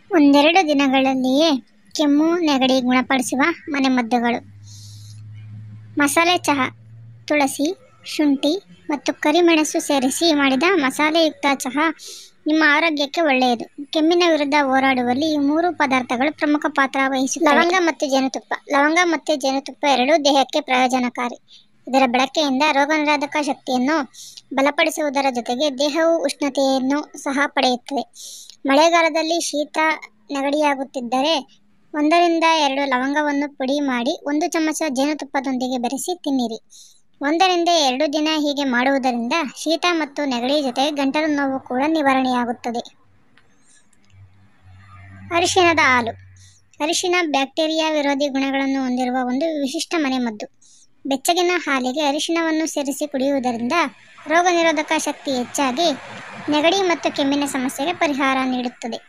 ಒಂದೆರಡು ದಿನಗಳಲ್ಲಿಯೇ ಕೆಮ್ಮು ನೆಗಡಿ ಗುಣಪಡಿಸುವ ಮನೆಮದ್ದುಗಳು. ಮಸಾಲೆ ಚಹಾ. ತುಳಸಿ, ಶುಂಠಿ ಮತ್ತು ಕರಿಮೆಣಸು ಸೇರಿಸಿ ಮಾಡಿದ ಮಸಾಲೆಯುಕ್ತ ಚಹಾ ನಿಮ್ಮ ಆರೋಗ್ಯಕ್ಕೆ ಒಳ್ಳೆಯದು. ಕೆಮ್ಮಿನ ವಿರುದ್ಧ ಹೋರಾಡುವಲ್ಲಿ ಈ 3 ಪದಾರ್ಥಗಳು ಪ್ರಮುಖ ಪಾತ್ರ ವಹಿಸುತ್ತವೆ. ಲವಂಗ ಮತ್ತು ಜೇನುತುಪ್ಪ. ಲವಂಗ ಮತ್ತು ಜೇನುತುಪ್ಪ ಎರಡೂ ದೇಹಕ್ಕೆ ಪ್ರಯೋಜನಕಾರಿ. ಇದರ ಬಳಕೆಯಿಂದ ರೋಗನಿರೋಧಕ ಶಕ್ತಿಯನ್ನು ಬಲಪಡಿಸುವುದರ ಜೊತೆಗೆ ದೇಹವು ಉಷ್ಣತೆಯನ್ನು ಸಹ ಪಡೆಯುತ್ತದೆ. ಮಳೆಗಾಲದಲ್ಲಿ ಶೀತ ನೆಗಡಿಯಾಗುತ್ತಿದ್ದರೆ 1-2 ಲವಂಗವನ್ನು ಪುಡಿ ಮಾಡಿ 1 ಚಮಚ ಜೇನುತುಪ್ಪದೊಂದಿಗೆ ಬೆರೆಸಿ ತಿನ್ನಿರಿ. 1-2 ದಿನ ಹೀಗೆ ಮಾಡುವುದರಿಂದ ಶೀತ ಮತ್ತು ನೆಗಡಿ ಜೊತೆಗೆ ಗಂಟಲು ನೋವು ಕೂಡ ನಿವಾರಣೆಯಾಗುತ್ತದೆ. ಅರಿಶಿಣದ ಹಾಲು. ಅರಿಶಿಣ ಬ್ಯಾಕ್ಟೀರಿಯಾ ವಿರೋಧಿ ಗುಣಗಳನ್ನು ಹೊಂದಿರುವ ಒಂದು ವಿಶಿಷ್ಟ ಮನೆಮದ್ದು. ಬೆಚ್ಚಗಿನ ಹಾಲಿಗೆ ಅರಿಶಿಣವನ್ನು ಸೇರಿಸಿ ಕುಡಿಯುವುದರಿಂದ ರೋಗ ನಿರೋಧಕ ಶಕ್ತಿ ಹೆಚ್ಚಾಗಿ ನೆಗಡಿ ಮತ್ತು ಕೆಮ್ಮಿನ ಸಮಸ್ಯೆಗೆ ಪರಿಹಾರ ನೀಡುತ್ತದೆ.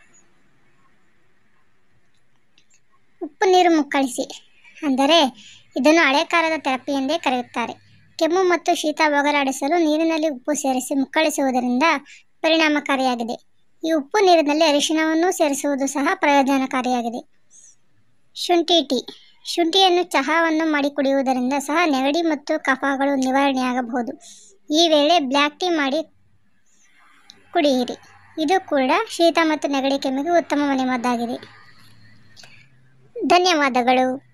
ಉಪ್ಪು ನೀರು ಮುಕ್ಕಳಿಸಿ, ಅಂದರೆ ಇದನ್ನು ಹಳೆ ಕಾಲದ ಥೆರಪಿ ಎಂದೇ ಕರೆಯುತ್ತಾರೆ. ಕೆಮ್ಮು ಮತ್ತು ಶೀತ ಹೋಗಲಾಡಿಸಲು ನೀರಿನಲ್ಲಿ ಉಪ್ಪು ಸೇರಿಸಿ ಮುಕ್ಕಳಿಸುವುದರಿಂದ ಪರಿಣಾಮಕಾರಿಯಾಗಿದೆ. ಈ ಉಪ್ಪು ನೀರಿನಲ್ಲಿ ಅರಿಶಿಣವನ್ನು ಸೇರಿಸುವುದು ಸಹ ಪ್ರಯೋಜನಕಾರಿಯಾಗಿದೆ. ಶುಂಠಿ ಟೀ. ಶುಂಠಿಯನ್ನು ಚಹಾವನ್ನು ಮಾಡಿ ಕುಡಿಯುವುದರಿಂದ ಸಹ ನೆಗಡಿ ಮತ್ತು ಕಫಗಳು ನಿವಾರಣೆಯಾಗಬಹುದು. ಈ ವೇಳೆ ಬ್ಲ್ಯಾಕ್ ಟೀ ಮಾಡಿ ಕುಡಿಯಿರಿ. ಇದು ಕೂಡ ಶೀತ ಮತ್ತು ನೆಗಡಿ ಕೆಮ್ಮಿಗೆ ಉತ್ತಮ ಮನೆಮದ್ದಾಗಿದೆ. ಧನ್ಯವಾದಗಳು.